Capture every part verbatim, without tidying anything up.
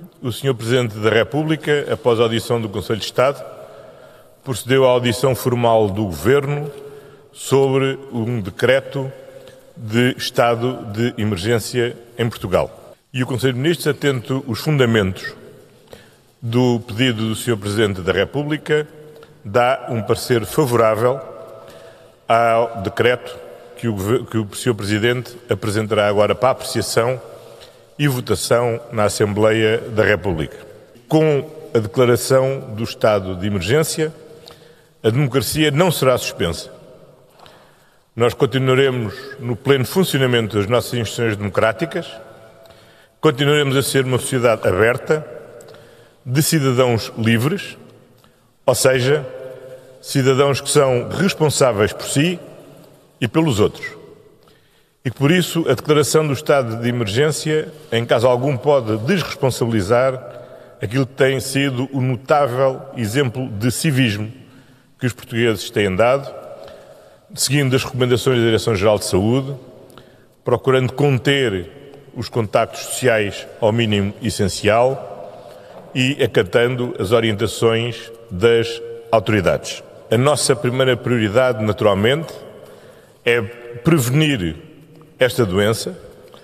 o senhor Presidente da República, após a audição do Conselho de Estado, procedeu à audição formal do Governo sobre um decreto de estado de emergência em Portugal. E o Conselho de Ministros, atento os fundamentos do pedido do senhor Presidente da República, dá um parecer favorável ao decreto que o, que o senhor Presidente apresentará agora para apreciação e votação na Assembleia da República. Com a declaração do estado de emergência, a democracia não será suspensa. Nós continuaremos no pleno funcionamento das nossas instituições democráticas, continuaremos a ser uma sociedade aberta, de cidadãos livres, ou seja, cidadãos que são responsáveis por si e pelos outros. E que, por isso, a declaração do estado de emergência, em caso algum, pode desresponsabilizar aquilo que tem sido o notável exemplo de civismo que os portugueses têm dado, seguindo as recomendações da Direção-Geral de Saúde, procurando conter os contactos sociais ao mínimo essencial e acatando as orientações das autoridades. A nossa primeira prioridade, naturalmente, é prevenir esta doença,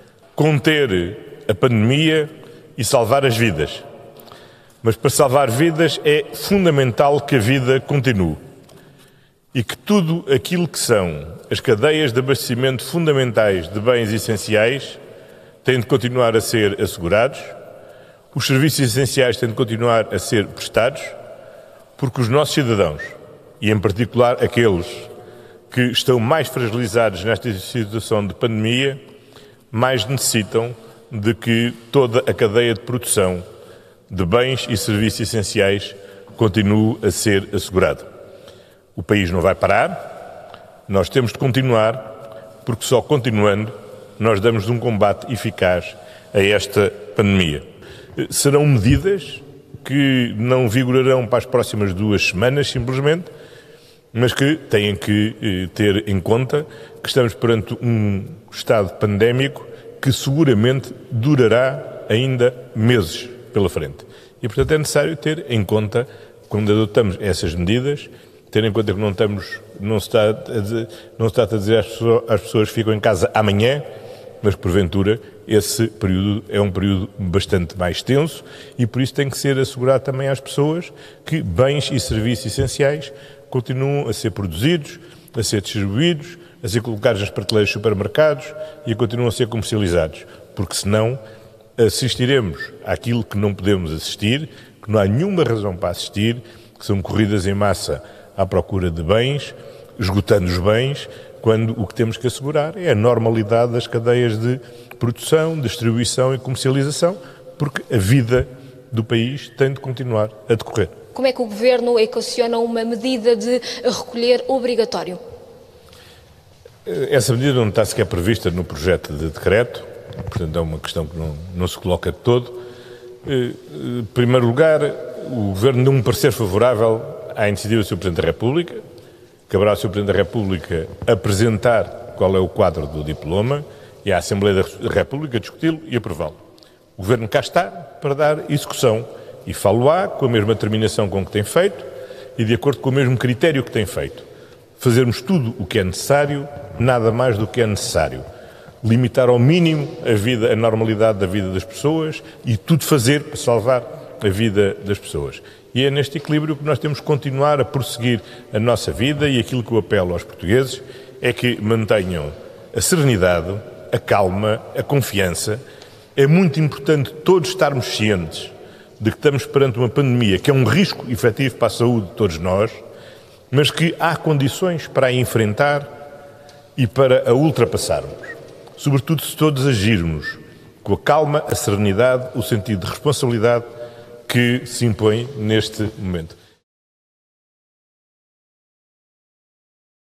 conter a pandemia e salvar as vidas. Mas para salvar vidas é fundamental que a vida continue e que tudo aquilo que são as cadeias de abastecimento fundamentais de bens essenciais têm de continuar a ser assegurados, os serviços essenciais têm de continuar a ser prestados, porque os nossos cidadãos, e em particular aqueles que estão mais fragilizados nesta situação de pandemia, mais necessitam de que toda a cadeia de produção de bens e serviços essenciais continue a ser assegurada. O país não vai parar, nós temos de continuar, porque só continuando nós damos um combate eficaz a esta pandemia. Serão medidas que não vigorarão para as próximas duas semanas, simplesmente, mas que têm que eh, ter em conta que estamos perante um estado pandémico que seguramente durará ainda meses pela frente. E, portanto, é necessário ter em conta, quando adotamos essas medidas, ter em conta que não, estamos, não, se, está a dizer, não se trata de dizer às pessoas, às pessoas que ficam em casa amanhã, mas, porventura, esse período é um período bastante mais tenso e, por isso, tem que ser assegurado também às pessoas que bens e serviços essenciais continuam a ser produzidos, a ser distribuídos, a ser colocados nas prateleiras dos supermercados e continuam a ser comercializados, porque senão assistiremos àquilo que não podemos assistir, que não há nenhuma razão para assistir, que são corridas em massa à procura de bens, esgotando os bens, quando o que temos que assegurar é a normalidade das cadeias de produção, distribuição e comercialização, porque a vida do país tem de continuar a decorrer. Como é que o Governo equaciona uma medida de recolher obrigatório? Essa medida não está sequer prevista no projeto de decreto, portanto é uma questão que não, não se coloca de todo. Em primeiro lugar, o Governo deu um parecer favorável à iniciativa do senhor Presidente da República. Caberá ao senhor Presidente da República apresentar qual é o quadro do diploma e à Assembleia da República discuti-lo e aprová-lo. O Governo cá está para dar execução e falo-á com a mesma determinação com que tem feito e de acordo com o mesmo critério que tem feito. Fazermos tudo o que é necessário, nada mais do que é necessário. Limitar ao mínimo a vida, a normalidade da vida das pessoas e tudo fazer para salvar a vida das pessoas. E é neste equilíbrio que nós temos que continuar a prosseguir a nossa vida e aquilo que eu apelo aos portugueses é que mantenham a serenidade, a calma, a confiança. É muito importante todos estarmos cientes de que estamos perante uma pandemia que é um risco efetivo para a saúde de todos nós, mas que há condições para a enfrentar e para a ultrapassarmos. Sobretudo se todos agirmos com a calma, a serenidade, o sentido de responsabilidade que se impõe neste momento.